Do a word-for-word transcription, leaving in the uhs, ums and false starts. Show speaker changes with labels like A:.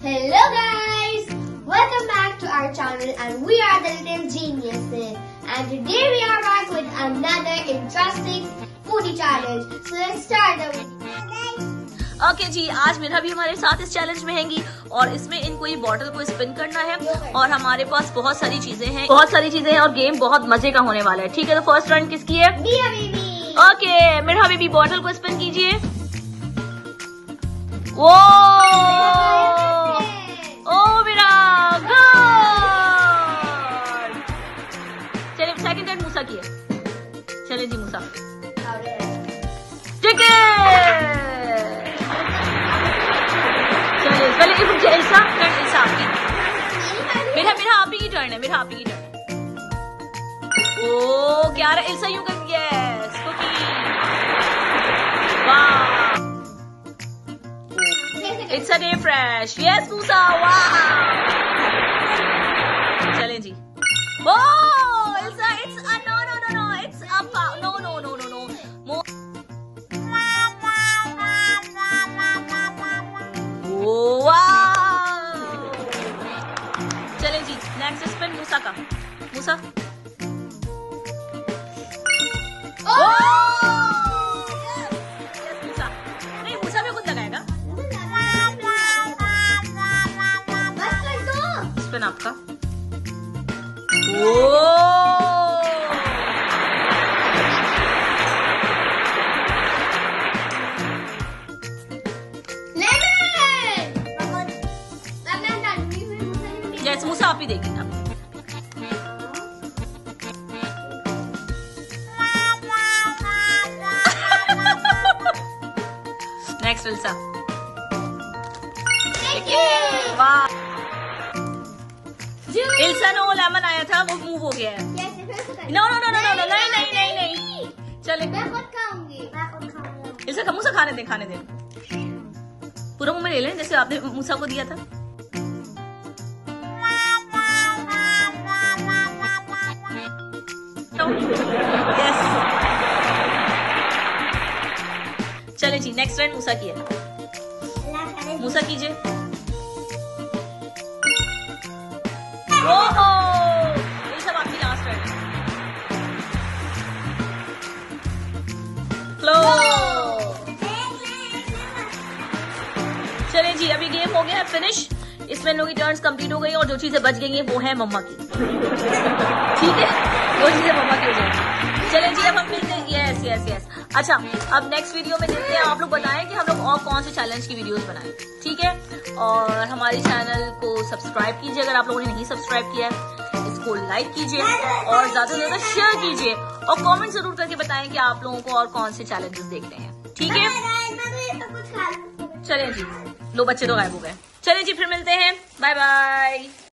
A: Hello guys, welcome back to our channel and we are the Little Geniuses and today we are back with another interesting foodie challenge. So let's start the video.
B: Okay okay जी, आज मेरा भी हमारे साथ इस challenge में हैंगी और इसमें इनको ये बॉटल को स्पिन करना है और हमारे पास बहुत सारी चीजें हैं बहुत सारी चीजें हैं और गेम बहुत मजे का होने वाला है। ठीक है, तो फर्स्ट राउंड किसकी है? ओके, मेरा बेबी बॉटल को स्पिन कीजिए। वो ओ मेरा गुड। चलिए सेकंड टाइम मूसा की है। चलिए जी मूसा, ठीक है। चलिए पहले इल्सा टर्न, इल्सा आपकी। मेरा मेरा आप ही की टर्न है, मेरा आप ही की टर्न है। ओ क्या रहा, इल्सा यूं कर, यस कुकी। वाह, it's a day fresh. Yes मूसा, वाह। चलें जी। ओ इल्सा, it's a no no no no, it's a no no no no no. चलें जी, नेक्स्ट स्पिन मूसा का। मूसा, मूसा नहीं, मूसा भी खुद लगाएगा। स्पिन आपका। ओ यस मूसा, आप ही देखेंगे आप। नेक्स्ट इल्सा। वाह, इल्सा नो लेमन आया था, वो मूव हो गया है। No no no no no, नहीं नहीं नहीं नहीं। चले
A: मैं खुद खाऊंगी, मैं खुद खाऊंगी।
B: इल्सा का मूसा खाने दे, खाने दे। पूरा मुंह में ले लें जैसे आपने मूसा को दिया था। यस, चले जी, नेक्स्ट राउंड मूसा की है। मूसा कीजिए। ओहो, ये सब आपकी लास्ट राउंड। चले जी, अभी गेम हो गया है फिनिश। इसमें लोगों की टर्न्स कंप्लीट हो गई और जो चीजें बच गई हैं वो है मम्मा की। ठीक है, वो चीजें मम्मा की हो जाएगी। चले जी, अब हम मिलते हैं। Yes yes yes. अच्छा, अब नेक्स्ट वीडियो में देखते हैं। आप लोग बताएं कि हम लोग और कौन से चैलेंज की वीडियोस बनाएं। ठीक है, और हमारे चैनल को सब्सक्राइब कीजिए अगर आप लोगों ने नहीं सब्सक्राइब किया है। इसको लाइक कीजिए और ज्यादा से ज्यादा शेयर कीजिए और कमेंट जरूर करके बताएं कि आप लोगों को और कौन से चैलेंजेस देखते हैं। ठीक है, चलें जी। लो बच्चे तो गायब हो गए। चलें जी, फिर मिलते हैं। Bye bye.